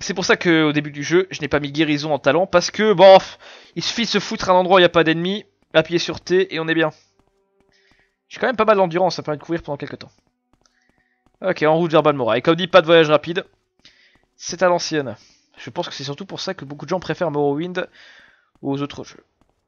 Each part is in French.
C'est pour ça qu'au début du jeu, je n'ai pas mis guérison en talent, parce que, bon, il suffit de se foutre à un endroit où il n'y a pas d'ennemis, appuyer sur T et on est bien. J'ai quand même pas mal d'endurance, ça permet de courir pendant quelques temps. Ok, en route vers Balmora. Et comme dit, pas de voyage rapide. C'est à l'ancienne. Je pense que c'est surtout pour ça que beaucoup de gens préfèrent Morrowind aux autres jeux.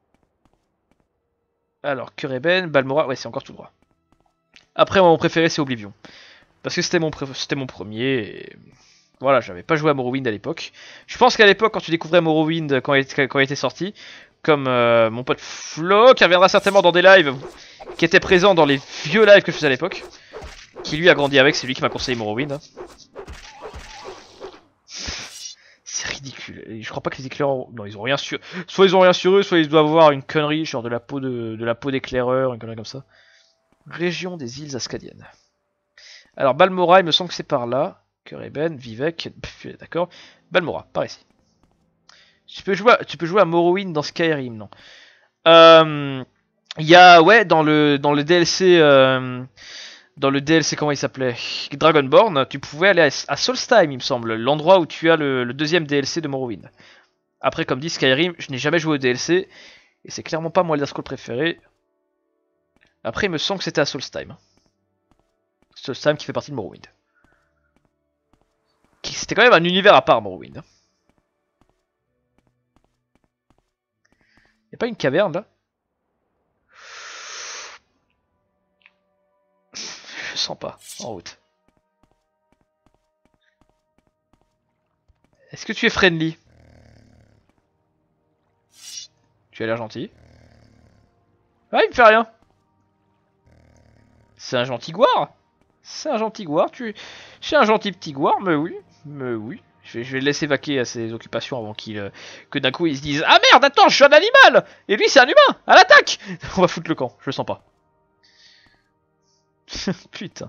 Alors, Cureben, Balmora, ouais, c'est encore tout droit. Après, mon préféré, c'est Oblivion. Parce que c'était mon premier, et... Voilà, j'avais pas joué à Morrowind à l'époque. Je pense qu'à l'époque, quand tu découvrais Morrowind, quand il était sorti, comme mon pote Flo, qui reviendra certainement dans des lives, qui était présent dans les vieux lives que je faisais à l'époque, qui lui a grandi avec, c'est lui qui m'a conseillé Morrowind. C'est ridicule. Et je crois pas que les éclaireurs... Non, ils ont rien sur... Soit ils ont rien sur eux, soit ils doivent avoir une connerie, genre de la peau d'éclaireur, une connerie comme ça. Région des îles Ascadiennes. Alors, Balmora, il me semble que c'est par là. Cureben, Vivec, d'accord. Balmora, par ici. Tu peux jouer à Morrowind dans Skyrim, non. Il y a, ouais, dans le DLC... Dans le DLC, comment il s'appelait, Dragonborn, tu pouvais aller à Solstheim, il me semble, l'endroit où tu as le deuxième DLC de Morrowind. Après, comme dit Skyrim, je n'ai jamais joué au DLC, et c'est clairement pas mon Elder Scrolls préféré. Après, il me semble que c'était à Solstheim. Solstheim qui fait partie de Morrowind. C'était quand même un univers à part, Morrowind. Y'a pas une caverne, là? Je sens pas, en route. Est-ce que tu es friendly? Tu as l'air gentil. Ah, il me fait rien. C'est un gentil gouard. C'est un gentil gouard. C'est un gentil petit gouard, mais oui. Mais oui. Je vais le laisser vaquer à ses occupations avant que d'un coup ils se disent: ah merde, attends, je suis un animal! Et lui, c'est un humain! À l'attaque! On va foutre le camp, je le sens pas. Putain.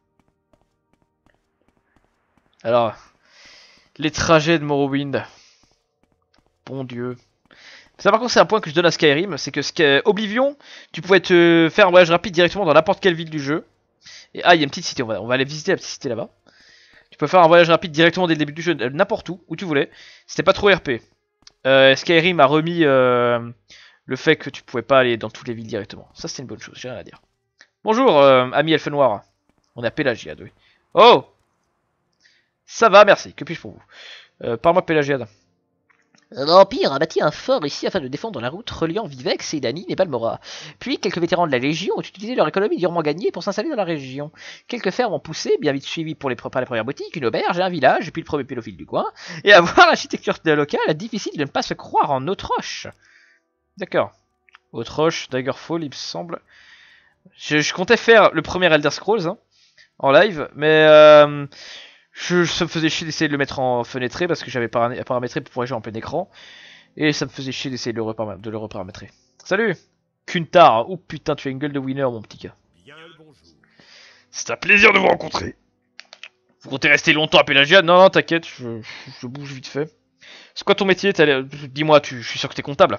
Alors, les trajets de Morrowind. Bon Dieu. Ça, par contre, c'est un point que je donne à Skyrim, c'est que Oblivion, tu pouvais te faire un voyage rapide directement dans n'importe quelle ville du jeu. Et il y a une petite cité, on va aller visiter la petite cité là-bas. Tu peux faire un voyage rapide directement dès le début du jeu, n'importe où tu voulais. C'était pas trop RP. Skyrim a remis le fait que tu pouvais pas aller dans toutes les villes directement. Ça, c'était une bonne chose, j'ai rien à dire. Bonjour, ami elfe noir. On est à Pélagiade, oui. Oh! Ça va, merci. Que puis-je pour vous? Parle-moi Pélagiade. L'Empire a bâti un fort ici afin de défendre la route reliant Vivec, Seydanin et Balmora. Puis, quelques vétérans de la Légion ont utilisé leur économie durement gagnée pour s'installer dans la région. Quelques fermes ont poussé, bien vite suivies par les premières boutiques, une auberge, un village, puis le premier pédophile du coin. Et à voir l'architecture locale, difficile de ne pas se croire en Autroche. D'accord. Autroche, Daggerfall, il me semble. Je comptais faire le premier Elder Scrolls hein, en live, mais ça me faisait chier d'essayer de le mettre en fenêtré parce que j'avais paramétré pour pouvoir jouer en plein écran. Et ça me faisait chier d'essayer de le reparamétrer. Salut Kuntar, oh putain tu as une gueule de winner mon petit gars. Bien le bonjour. C'est un plaisir de vous rencontrer. Vous comptez rester longtemps à Pélagiade? Non, non, t'inquiète, je bouge vite fait. C'est quoi ton métier? Dis-moi, je suis sûr que t'es comptable.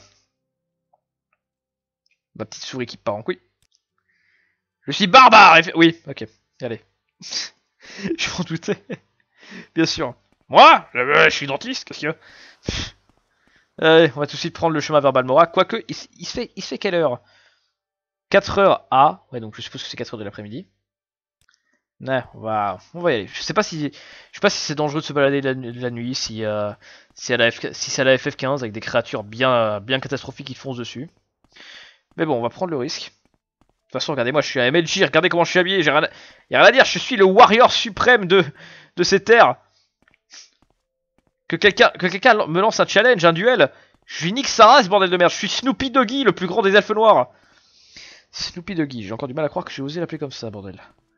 Ma petite souris qui part en couille. Je suis barbare. Oui, ok, allez. Je m'en doutais. Bien sûr. Moi je suis dentiste, qu'est-ce qu'il y a? Allez, on va tout de suite prendre le chemin vers Balmora. Quoique, il se fait quelle heure? 4 heures à... Ouais, donc je suppose que c'est 4 heures de l'après-midi. Ouais, on va y aller. Je sais pas si c'est dangereux de se balader la nuit, si c'est à la FF15 avec des créatures bien catastrophiques qui te foncent dessus. Mais bon, on va prendre le risque. De toute façon, regardez-moi, je suis un MLJ, regardez comment je suis habillé, y'a rien à dire, je suis le warrior suprême de ces terres. Que quelqu'un me lance un challenge, un duel, je lui nique sa race, bordel de merde, je suis Snoopy Doggy, le plus grand des elfes noirs. Snoopy Doggy, j'ai encore du mal à croire que j'ai osé l'appeler comme ça, bordel.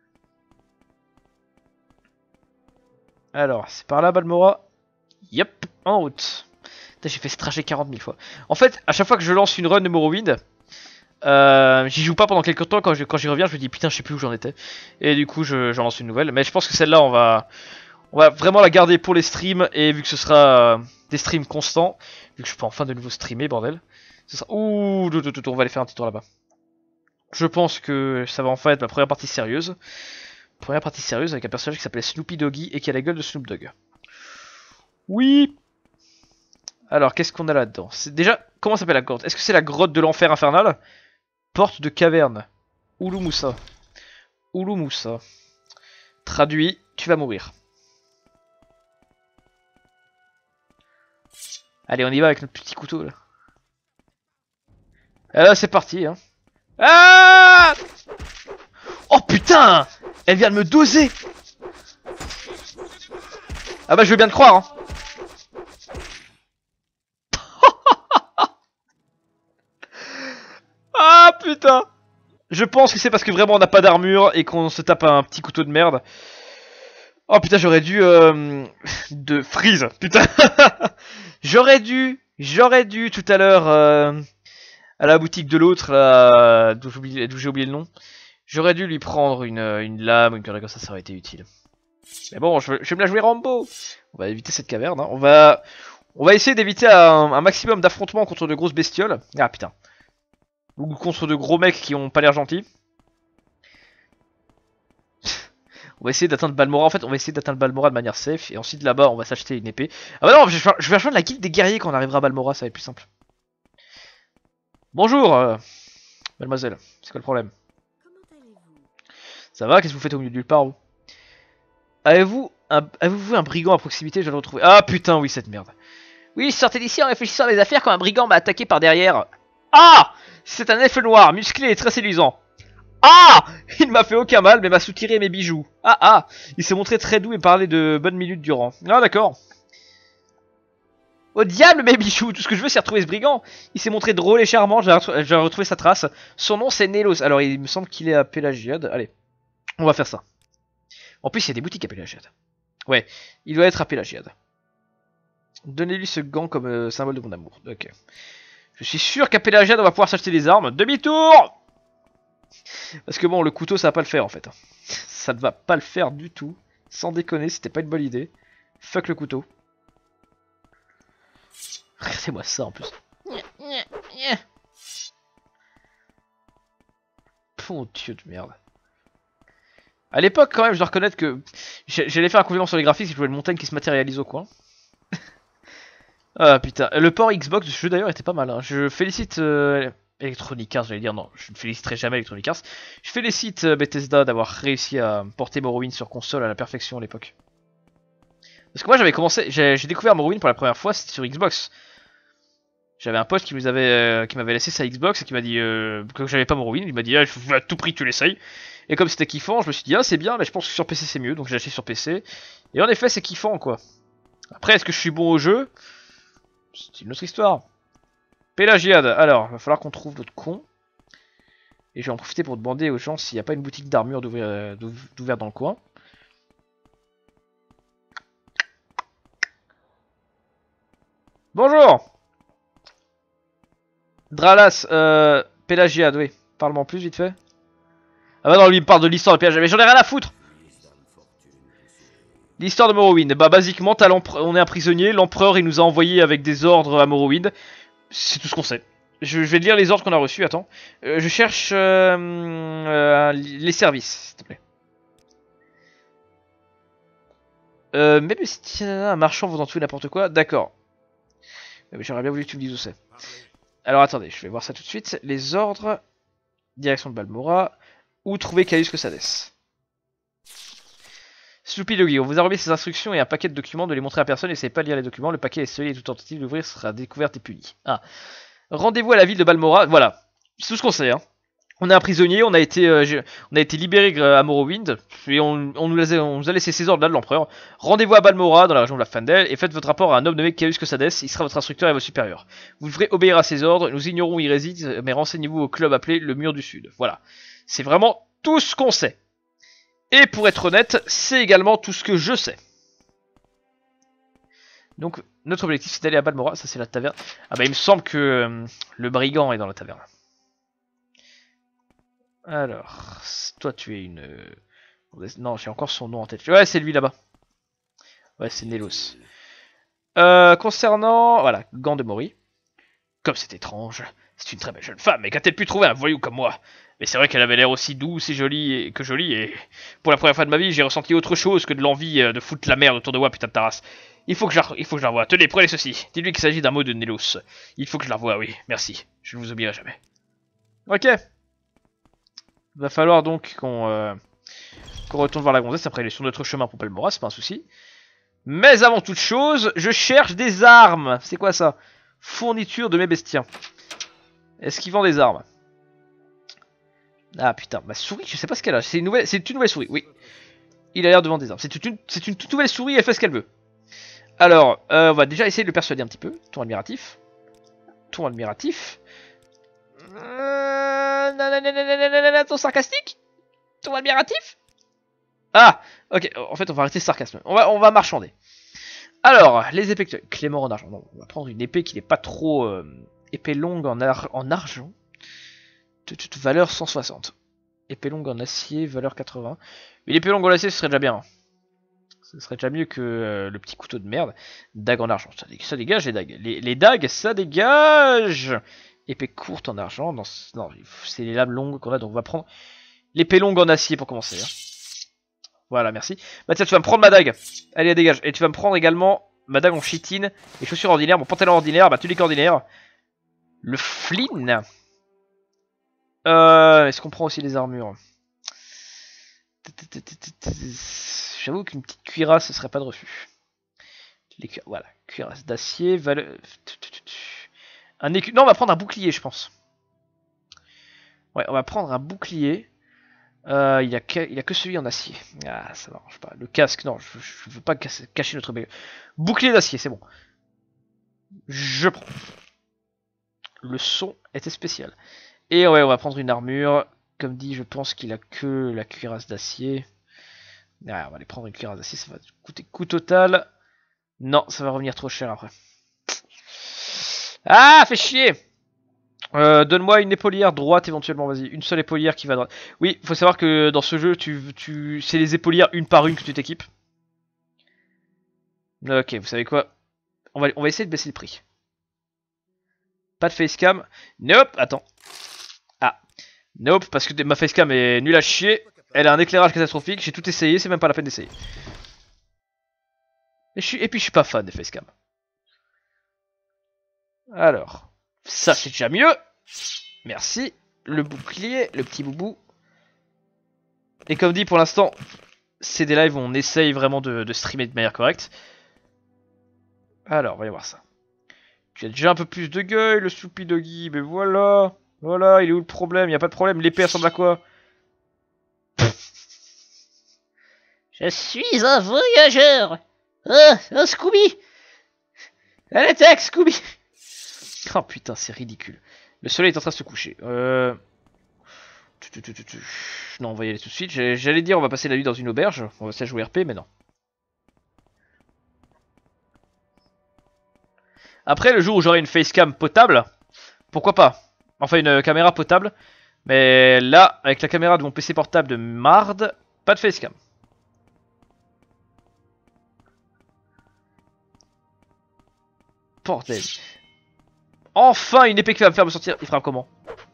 Alors, c'est par là, Balmora. Yep, en route. J'ai fait ce trajet 40 000 fois. En fait, à chaque fois que je lance une run de Morrowind, j'y joue pas pendant quelques temps, quand j'y reviens je me dis putain je sais plus où j'en étais. Et du coup j'en lance une nouvelle. Mais je pense que celle-là on va vraiment la garder pour les streams. Et vu que ce sera des streams constants, vu que je peux enfin de nouveau streamer bordel. Ce sera... Ouh, on va aller faire un petit tour là-bas. Je pense que ça va enfin être ma première partie sérieuse. Première partie sérieuse avec un personnage qui s'appelait Snoopy Doggy et qui a la gueule de Snoop Dogg. Oui. Alors, qu'est-ce qu'on a là-dedans? C'est déjà, comment s'appelle la grotte? Est-ce que c'est la grotte de l'enfer infernal? Porte de caverne. Ulumusa. Ulumusa. Traduit, tu vas mourir. Allez, on y va avec notre petit couteau là. Et là, c'est parti, hein. Ah! Oh putain! Elle vient de me doser! Ah bah, je veux bien te croire, hein. Ah putain! Je pense que c'est parce que vraiment on n'a pas d'armure et qu'on se tape un petit couteau de merde. Oh putain, j'aurais dû de freeze, putain. j'aurais dû tout à l'heure à la boutique de l'autre là, d'où j'ai oublié le nom. J'aurais dû lui prendre une lame ou une connerie comme ça aurait été utile. Mais bon, je vais me la jouer Rambo. On va éviter cette caverne, hein. On va essayer d'éviter un maximum d'affrontements contre de grosses bestioles. Ah putain. Ou contre de gros mecs qui ont pas l'air gentils. On va essayer d'atteindre Balmora. En fait, on va essayer d'atteindre Balmora de manière safe. Et ensuite, là-bas, on va s'acheter une épée. Ah bah non, je vais rejoindre la guilde des guerriers quand on arrivera à Balmora. Ça va être plus simple. Bonjour, mademoiselle. C'est quoi le problème? Ça va? Qu'est-ce que vous faites au milieu de nulle part, vous? Avez-vous vu un brigand à proximité? Je viens de le retrouver. Ah putain, oui, cette merde. Oui, je sortais d'ici en réfléchissant à mes affaires quand un brigand m'a attaqué par derrière. Ah! C'est un elfe noir, musclé et très séduisant. Ah! Il ne m'a fait aucun mal, mais m'a soutiré mes bijoux. Ah ah! Il s'est montré très doux et parlait de bonnes minutes durant. Ah d'accord. Au diable mes bijoux! Tout ce que je veux c'est retrouver ce brigand. Il s'est montré drôle et charmant, j'ai retrouvé sa trace. Son nom c'est Nelos. Alors il me semble qu'il est à Pélagiade. Allez, on va faire ça. En plus il y a des boutiques à Pélagiade. Ouais, il doit être à Pélagiade. Donnez-lui ce gant comme symbole de mon amour. Ok. Je suis sûr qu'à Pélagiade on va pouvoir s'acheter des armes. Demi-tour! Parce que bon, le couteau ça va pas le faire en fait. Ça ne va pas le faire du tout. Sans déconner, c'était pas une bonne idée. Fuck le couteau. Regardez-moi ça en plus. Mon dieu de merde. À l'époque quand même, je dois reconnaître que j'allais faire un compliment sur les graphiques si je voulais une montagne qui se matérialise au coin. Ah putain, le port Xbox de ce jeu d'ailleurs était pas mal, hein. Je félicite Electronic Arts, j'allais dire non, je ne féliciterai jamais Electronic Arts. Je félicite Bethesda d'avoir réussi à porter Morrowind sur console à la perfection à l'époque. Parce que moi j'avais commencé, j'ai découvert Morrowind pour la première fois, c'était sur Xbox. J'avais un pote qui m'avait laissé sa Xbox et qui m'a dit que j'avais pas Morrowind, il m'a dit ah, à tout prix tu l'essayes. Et comme c'était kiffant, je me suis dit ah c'est bien, mais je pense que sur PC c'est mieux, donc j'ai acheté sur PC. Et en effet c'est kiffant quoi. Après est-ce que je suis bon au jeu? C'est une autre histoire. Pélagiade, alors, va falloir qu'on trouve d'autres cons. Et je vais en profiter pour demander aux gens s'il n'y a pas une boutique d'armure d'ouvert dans le coin. Bonjour! Dralas, Pélagiade, oui. Parle-moi en plus vite fait. Ah bah non, lui il me parle de l'histoire de Pélagiade, mais j'en ai rien à foutre! L'histoire de Morrowind, bah basiquement on est un prisonnier, l'empereur il nous a envoyé avec des ordres à Morrowind. C'est tout ce qu'on sait. Je vais te lire les ordres qu'on a reçus, attends. Je cherche les services, s'il te plaît. Même si un marchand vous en tout n'importe quoi, d'accord. J'aurais bien voulu que tu me dises où c'est. Alors attendez, je vais voir ça tout de suite. Les ordres, direction de Balmora, où trouver Caius Cosades. Sloopy Doggy, on vous a remis ces instructions et un paquet de documents, de les montrer à personne, essayez pas de lire les documents, le paquet est scellé et toute tentative d'ouvrir sera découverte et punie. Ah. Rendez-vous à la ville de Balmora, voilà. C'est tout ce qu'on sait, hein. On est un prisonnier, on a été libéré à Morrowind, et on nous a laissé ces ordres là de l'empereur. Rendez-vous à Balmora, dans la région de la Fandel, et faites votre rapport à un homme nommé Caius Cosades, il sera votre instructeur et votre supérieur. Vous devrez obéir à ses ordres, nous ignorons où il réside, mais renseignez-vous au club appelé le Mur du Sud. Voilà. C'est vraiment tout ce qu'on sait. Et pour être honnête, c'est également tout ce que je sais. Donc, notre objectif c'est d'aller à Balmora, ça c'est la taverne. Ah bah il me semble que le brigand est dans la taverne. Alors, toi tu es une... Non, j'ai encore son nom en tête. Ouais, c'est lui là-bas. Ouais, c'est Nelos. Concernant... Voilà, gant de Mori. Comme c'est étrange. C'est une très belle jeune femme, mais qu'a-t-elle pu trouver un voyou comme moi? Mais c'est vrai qu'elle avait l'air aussi douce et jolie, et pour la première fois de ma vie, j'ai ressenti autre chose que de l'envie de foutre la merde autour de moi, putain de ta race. Il faut que je la revoie. Tenez, prenez ceci. Dites-lui qu'il s'agit d'un mot de Nélos. Il faut que je la revoie, oui. Merci. Je ne vous oublierai jamais. Ok. Va falloir donc qu'on retourne voir la gonzesse. Après, elle est sur notre chemin pour Palmora, c'est pas un souci. Mais avant toute chose, je cherche des armes. C'est quoi ça? Fourniture de mes bestiens. Est-ce qu'il vend des armes? Ah putain, ma souris, je sais pas ce qu'elle a. C'est une nouvelle souris, oui. Il a l'air de vendre des armes. C'est une toute nouvelle souris, elle fait ce qu'elle veut. Alors, on va déjà essayer de le persuader un petit peu. Ton admiratif. Ton admiratif. Ton sarcastique. Ton admiratif. Ah, ok, en fait on va arrêter ce sarcasme. On va marchander. Alors, les épées Clément en argent. Non, on va prendre une épée qui n'est pas trop épée longue en argent. Valeur 160. Épée longue en acier, valeur 80. Une épée longue en acier, ce serait déjà bien. Ce serait déjà mieux que le petit couteau de merde. Dague en argent, ça dégage les dagues. Les dagues, ça dégage. Épée courte en argent. Non, c'est les lames longues qu'on a, donc on va prendre l'épée longue en acier pour commencer. Hein. Voilà, merci. Bah tiens, tu vas me prendre ma dague. Allez, dégage. Et tu vas me prendre également ma dague en chitine. Les chaussures ordinaires, mon pantalon ordinaire, ma tunique ordinaire. Le flin. Est-ce qu'on prend aussi les armures? J'avoue qu'une petite cuirasse, ce serait pas de refus. Voilà, cuirasse d'acier, non, on va prendre un bouclier, je pense. Ouais, on va prendre un bouclier. Il y a que celui en acier. Ah, ça marche pas. Le casque, non, je veux pas cacher notre bouclier d'acier, c'est bon. Je prends. Le son était spécial. Et ouais, on va prendre une armure. Comme dit, je pense qu'il a que la cuirasse d'acier. Ah, on va aller prendre une cuirasse d'acier, ça va coûter coût total. Non, ça va revenir trop cher après. Ah, fait chier. Donne-moi une épaulière droite éventuellement, vas-y. Une seule épaulière qui va à droite. Oui, faut savoir que dans ce jeu, c'est les épaulières une par une que tu t'équipes. Ok, vous savez quoi? On va essayer de baisser le prix. Pas de facecam. Nope, attends. Ah. Nope, parce que ma facecam est nulle à chier. Elle a un éclairage catastrophique. J'ai tout essayé, c'est même pas la peine d'essayer. Et puis je suis pas fan des facecam. Alors. Ça c'est déjà mieux. Merci. Le bouclier, le petit boubou. Et comme dit pour l'instant, c'est des lives où on essaye vraiment de streamer de manière correcte. Alors, voyons voir ça. Tu as déjà un peu plus de gueule, le Soupy Doggy, mais voilà. Voilà, il est où le problème? Il a pas de problème, l'épée ressemble à quoi? Je suis un voyageur. Un Scooby. À l'attaque, Scooby. Oh putain, c'est ridicule. Le soleil est en train de se coucher. Non, on va y aller tout de suite. J'allais dire, on va passer la nuit dans une auberge. On va se jouer RP, mais non. Après, le jour où j'aurai une facecam potable, pourquoi pas? Enfin, une caméra potable. Mais là, avec la caméra de mon PC portable de marde, pas de facecam. Bordel. Enfin, une épée qui va me faire me sortir. Il fera comment?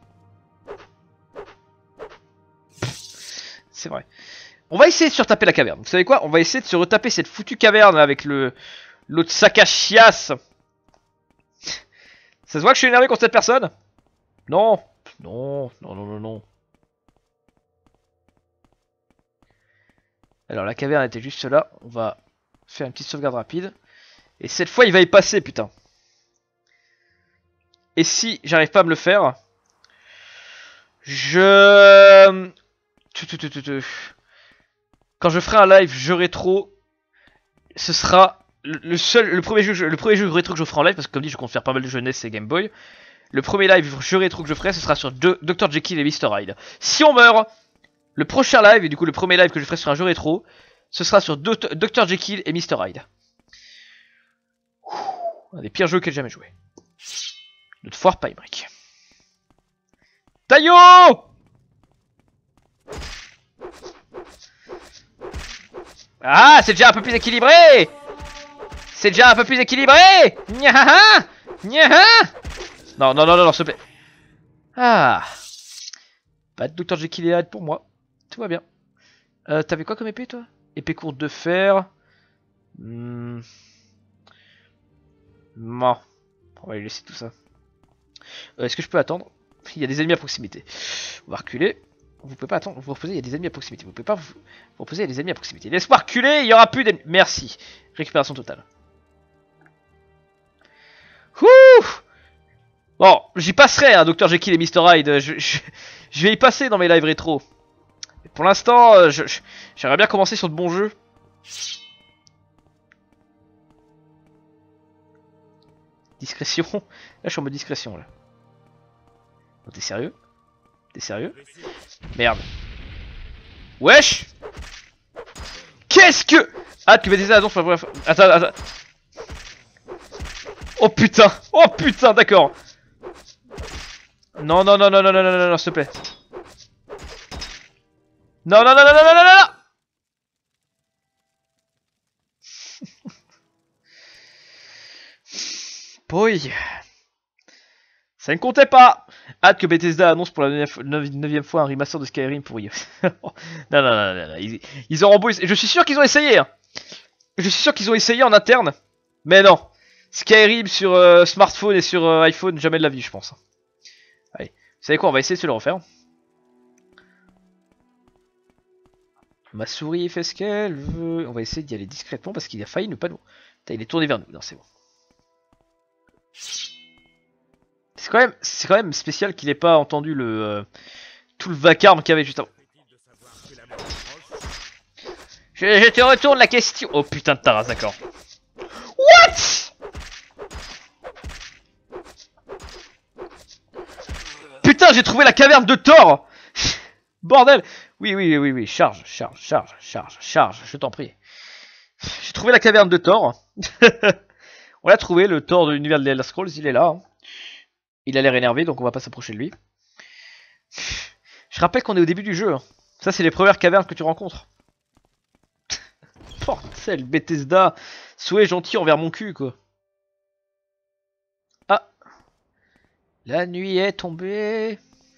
C'est vrai. On va essayer de surtaper la caverne. Vous savez quoi? On va essayer de se retaper cette foutue caverne avec l'autre sac à chiasse. Ça se voit que je suis énervé contre cette personne? Non. Non, non, non, non, non. Alors la caverne était juste là. On va faire une petite sauvegarde rapide. Et cette fois il va y passer, putain. Et si j'arrive pas à me le faire, quand je ferai un live jeu rétro, ce sera le premier jeu rétro que je ferai en live, parce que comme dit je compte faire pas mal de jeunesse et Game Boy. Le premier live jeu rétro que je ferai, ce sera sur Dr Jekyll et Mr Hyde. Si on meurt, le prochain live, et du coup le premier live que je ferai sur un jeu rétro, ce sera sur Dr Jekyll et Mr Hyde. Un des pires jeux que j'ai jamais joué. Ne te foire pas, Emric. Taillot! Ah, c'est déjà un peu plus équilibré! C'est déjà un peu plus équilibré! Nyahaha! Nyaha! Non, non, non, non, non, s'il te plaît. Ah. Pas de Dr Jekyll et Hyde pour moi. Tout va bien. T'avais quoi comme épée, toi? Épée courte de fer. Non. On va lui laisser tout ça. Est-ce que je peux attendre? Il y a des ennemis à proximité. On va reculer. Vous pouvez pas attendre, vous reposez, il y a des ennemis à proximité. Vous pouvez pas vous reposer, il y a des ennemis à proximité. Laisse-moi reculer, il y aura plus d'ennemis. Merci. Récupération totale. Ouh. Bon, j'y passerai, hein, Dr Jekyll et Mr Hyde. Je vais y passer dans mes lives rétro. Mais pour l'instant, j'aimerais bien commencer sur de bons jeux. Discrétion. Là, je suis en mode discrétion, là. Oh, t'es sérieux? T'es sérieux? Merde. Wesh! Qu'est-ce que... Ah, tu vas dire annonce pour la première fois. Attends, attends. Oh putain! Oh putain, d'accord. Non, non, non, non, non, non, non, non, non, s'il te plaît. Non, non, non, non, non, non, non, non, non. Boy. Ça ne comptait pas. Hâte que Bethesda annonce pour la 9ème fois un remaster de Skyrim pour iOS. Non, non, non, non, non. Ils auront beau... Je suis sûr qu'ils ont essayé. Hein. Je suis sûr qu'ils ont essayé en interne. Mais non. Skyrim sur smartphone et sur iPhone, jamais de la vie, je pense. Allez. Vous savez quoi, on va essayer de se le refaire. Ma souris fait ce qu'elle veut. On va essayer d'y aller discrètement parce qu'il a failli ne pas nous... Putain, il est tourné vers nous. Non, c'est bon. C'est quand même spécial qu'il ait pas entendu le tout le vacarme qu'il y avait juste avant. Je te retourne la question. Oh putain de Taras, d'accord. What? Putain, j'ai trouvé la caverne de Thor. Bordel. Oui, oui, oui, oui, charge, charge, charge, charge, charge, je t'en prie. J'ai trouvé la caverne de Thor. On l'a trouvé, le Thor de l'univers de Elder Scrolls, il est là. Hein. Il a l'air énervé, donc on va pas s'approcher de lui. Je rappelle qu'on est au début du jeu. Hein. Ça, c'est les premières cavernes que tu rencontres. Porcel, Bethesda. Soyez gentil envers mon cul, quoi. Ah. La nuit est tombée.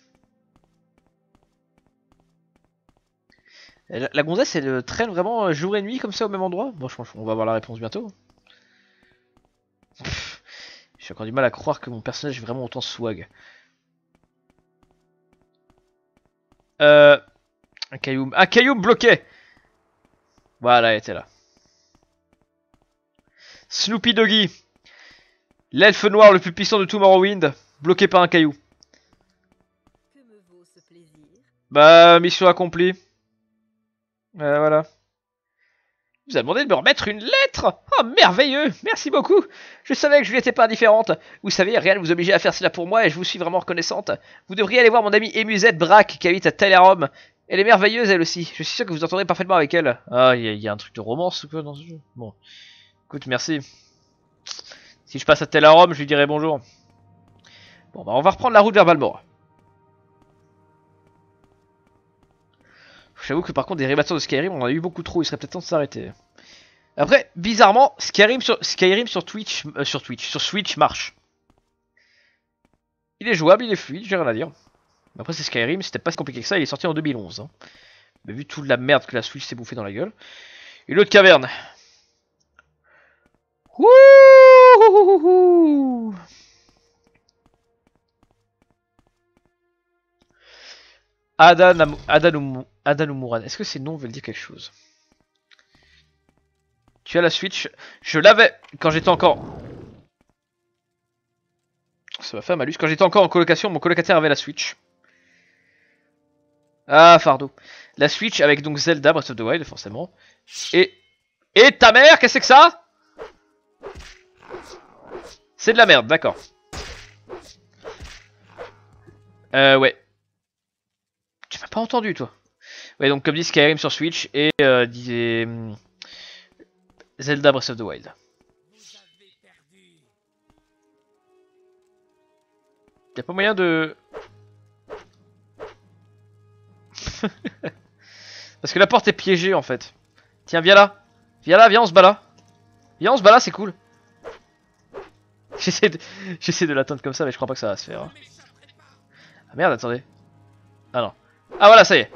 La gonzesse, elle traîne vraiment jour et nuit comme ça au même endroit. Bon, je pense qu'on va avoir la réponse bientôt. J'ai encore du mal à croire que mon personnage est vraiment autant swag. Un caillou me bloquait. Voilà, elle était là. Snoopy Doggy. L'elfe noir le plus puissant de tout Morrowind. Bloqué par un caillou. Que me vaut ce plaisir? Bah, mission accomplie. Voilà. Il vous a demandé de me remettre une lettre. Oh, merveilleux. Merci beaucoup. Je savais que je lui étais pas indifférente. Vous savez, rien ne vous oblige à faire cela pour moi et je vous suis vraiment reconnaissante. Vous devriez aller voir mon amie Emusette Braque qui habite à Telerom. Elle est merveilleuse, elle aussi. Je suis sûr que vous entendrez parfaitement avec elle. Ah, il y a un truc de romance ou quoi dans ce jeu? Bon. Écoute, merci. Si je passe à Telerom, je lui dirai bonjour. Bon, bah on va reprendre la route vers Balmora. J'avoue que par contre des remasters de Skyrim on en a eu beaucoup trop, il serait peut-être temps de s'arrêter. Après, bizarrement, Skyrim sur Switch marche. Il est jouable, il est fluide, j'ai rien à dire. Mais après c'est Skyrim, c'était pas si compliqué que ça, il est sorti en 2011. Hein. Mais vu toute la merde que la Switch s'est bouffée dans la gueule. Une autre caverne. Wouhouhouhou. Adanumuran. Est-ce que ces noms veulent dire quelque chose? Tu as la Switch. Je l'avais quand j'étais encore... Ça m'a fait un malus. Quand j'étais encore en colocation, mon colocataire avait la Switch. Ah, fardeau. La Switch avec donc Zelda Breath of the Wild, forcément. Et ta mère, qu'est-ce que c'est que ça? C'est de la merde, d'accord. Ouais. Tu m'as pas entendu, toi. Ouais, donc comme dit Skyrim sur Switch et disait Zelda Breath of the Wild. Y'a pas moyen de... Parce que la porte est piégée en fait. Tiens, viens là. Viens là, viens, on se bat là. Viens, on se bat là, c'est cool. J'essaie de l'atteindre comme ça, mais je crois pas que ça va se faire. Hein. Ah merde, attendez. Ah non. Ah voilà, ça y est.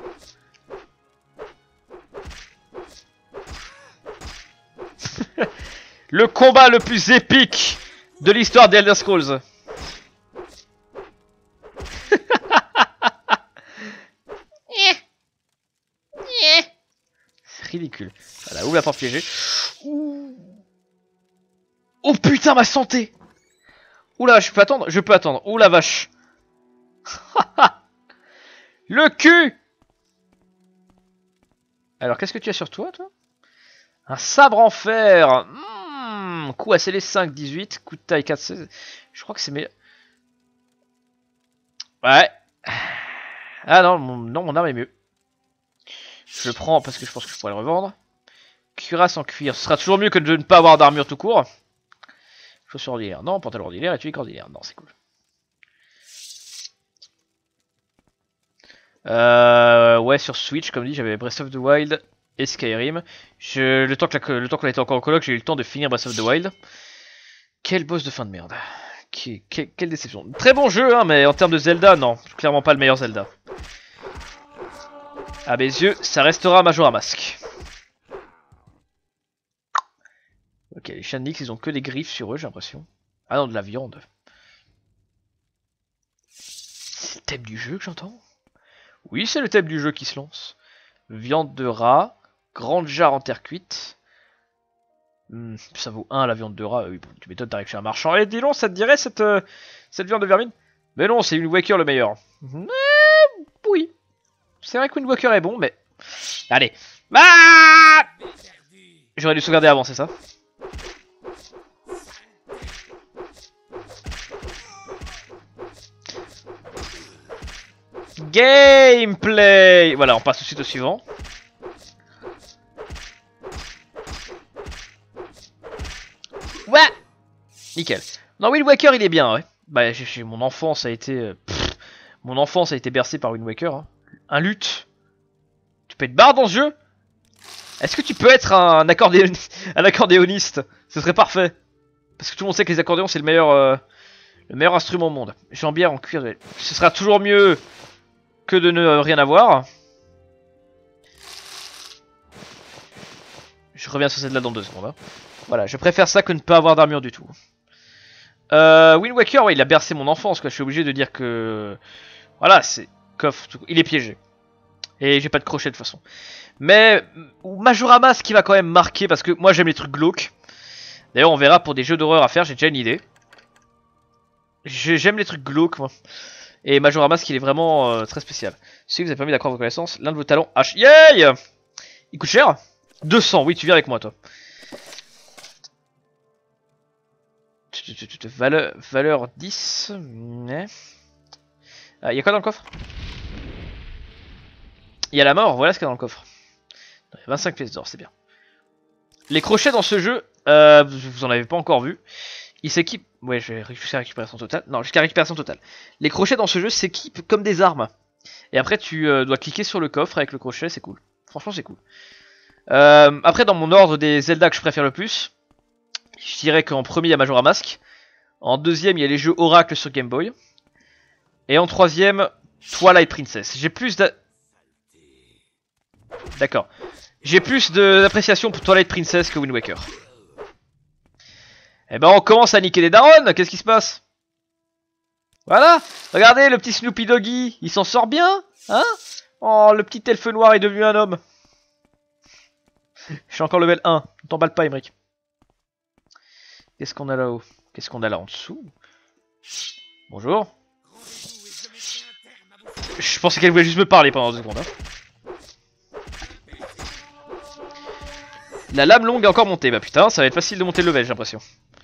Le combat le plus épique de l'histoire d'Elder Scrolls. C'est ridicule. Voilà, ouvre la porte piégée. Oh putain, ma santé! Oula, je peux attendre? Je peux attendre. Ouh la vache. Le cul! Alors, qu'est-ce que tu as sur toi, toi? Un sabre en fer. Coup à scellé 5, 18. Coup de taille 4, 16. Je crois que c'est meilleur. Ouais. Ah non, mon arme est mieux. Je le prends parce que je pense que je pourrais le revendre. Cuirasse en cuir. Ce sera toujours mieux que de ne pas avoir d'armure tout court. Chaussures ordinaires. Non, pantalon ordinaire et tunique ordinaire. Non, c'est cool. Ouais, sur Switch, comme dit, j'avais Breath of the Wild et Skyrim. Le temps qu'on était encore en coloc, j'ai eu le temps de finir Breath of the Wild. Quel boss de fin de merde. Quelle déception. Très bon jeu, hein, mais en termes de Zelda, non. Clairement pas le meilleur Zelda. À mes yeux, ça restera Majora Mask. Ok, les Shanix, ils ont que des griffes sur eux, j'ai l'impression. Ah non, de la viande. C'est le thème du jeu que j'entends? Oui, c'est le thème du jeu qui se lance. Viande de rat, grande jarre en terre cuite. Ça vaut 1 la viande de rat. Oui, bon, tu m'étonnes, t'arrives chez un marchand. Eh, dis donc, ça te dirait cette viande de vermine? Mais non, c'est Wind Waker le meilleur. Oui. C'est vrai que Wind Waker est bon, mais... Allez. Ah, j'aurais dû sauvegarder avant, c'est ça? Gameplay. Voilà, on passe tout de suite au suivant. Ouais. Nickel. Non, Wind Waker, il est bien, ouais. Bah, mon enfance a été... mon enfance a été bercée par Wind Waker. Hein. Un luth. Tu peux être barre dans ce jeu? Est-ce que tu peux être un accordéoniste? Ce serait parfait. Parce que tout le monde sait que les accordéons, c'est le meilleur instrument au monde. Jambière en cuir. Ce sera toujours mieux que de ne rien avoir. Je reviens sur celle-là dans 2 secondes. Hein. Voilà, je préfère ça que ne pas avoir d'armure du tout. Wind Waker, ouais, il a bercé mon enfance, quoi. Je suis obligé de dire que... Voilà, c'est... Coffre, il est piégé. Et j'ai pas de crochet de toute façon. Mais Majora Mask qui va quand même marquer, parce que moi j'aime les trucs glauques. D'ailleurs, on verra pour des jeux d'horreur à faire, j'ai déjà une idée. J'aime les trucs glauques, moi. Et Majora Mask, il est vraiment très spécial. Si vous avez permis d'accroître vos connaissances, l'un de vos talents H. Yay! Il coûte cher? 200, oui, tu viens avec moi, toi. Valeur 10. Il y a quoi dans le coffre? Il y a la mort, voilà ce qu'il y a dans le coffre. 25 pièces d'or, c'est bien. Les crochets dans ce jeu, vous en avez pas encore vu. Ils s'équipent. Ouais, je vais jusqu'à récupération totale. Non, jusqu'à récupération totale. Les crochets dans ce jeu s'équipent comme des armes. Et après, tu dois cliquer sur le coffre avec le crochet, c'est cool. Franchement, c'est cool. Après, dans mon ordre des Zelda que je préfère le plus, je dirais qu'en premier, il y a Majora Mask. En deuxième, il y a les jeux Oracle sur Game Boy. Et en troisième, Twilight Princess. J'ai plus d'... D'accord. J'ai plus d'appréciation pour Twilight Princess que Wind Waker. Eh ben on commence à niquer les darons, qu'est-ce qui se passe? Voilà, regardez le petit Snoopy Doggy, il s'en sort bien, hein? Oh, le petit elfe noir est devenu un homme. Je suis encore level 1, ne t'emballe pas Emmerich. Qu'est-ce qu'on a là-haut? Qu'est-ce qu'on a là en dessous? Bonjour. Je pensais qu'elle voulait juste me parler pendant 2 secondes. Hein. La lame longue est encore montée. Bah putain, ça va être facile de monter le level, j'ai l'impression.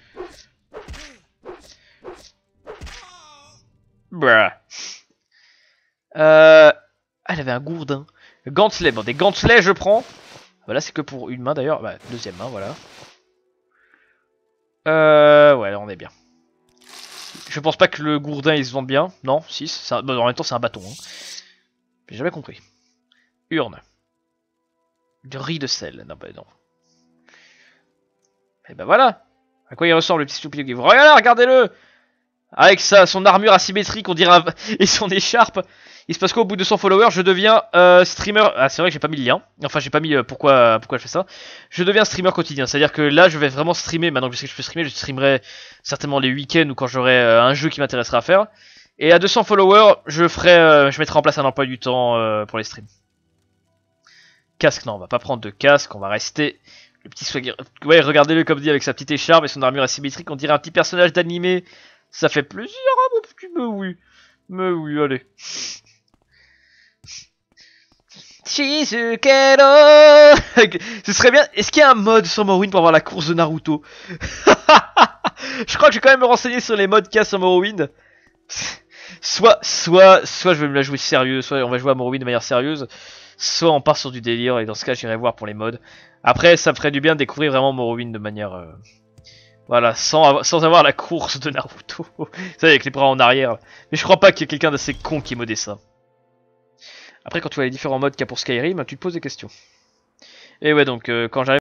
Bruh. Elle avait un gourdin. Gantelet. Bon, des gantelets, je prends. Voilà, c'est que pour une main d'ailleurs. Bah, deuxième main, voilà. Ouais, là, on est bien. Je pense pas que le gourdin il se vende bien. Non, 6. Bon, en même temps, c'est un bâton. Hein. J'ai jamais compris. Urne. Du riz de sel. Non, bah non. Et bah voilà. À quoi il ressemble le petit Snoopy Doggy? Regardez, regardez-le. Avec son armure asymétrique, on dirait et son écharpe. Il se passe quoi au bout de 100 followers? Je deviens streamer. Ah, c'est vrai que j'ai pas mis le lien. Enfin, j'ai pas mis pourquoi je fais ça. Je deviens streamer quotidien. C'est-à-dire que là, je vais vraiment streamer. Maintenant que je sais que je peux streamer, je streamerai certainement les week-ends ou quand j'aurai un jeu qui m'intéressera à faire. Et à 200 followers, je mettrai en place un emploi du temps pour les streams. Casque, non, on va pas prendre de casque. On va rester le petit swagger. Ouais, regardez-le comme dit avec sa petite écharpe et son armure asymétrique. On dirait un petit personnage d'animé. Ça fait plaisir, hein, mon petit. Mais oui, allez. Shizukero. Ce serait bien. Est-ce qu'il y a un mode sur Morrowind pour avoir la course de Naruto? Je crois que je vais quand même me renseigner sur les modes qu'il y a sur Morrowind. Soit je vais me la jouer sérieux, soit on va jouer à Morrowind de manière sérieuse, soit on part sur du délire et dans ce cas j'irai voir pour les modes. Après ça me ferait du bien de découvrir vraiment Morrowind de manière voilà, sans avoir la course de Naruto. Ça avec les bras en arrière. Mais je crois pas qu'il y ait quelqu'un d'assez con qui ait modé ça. Après quand tu vois les différents modes qu'il y a pour Skyrim, tu te poses des questions. Et ouais donc quand j'arrive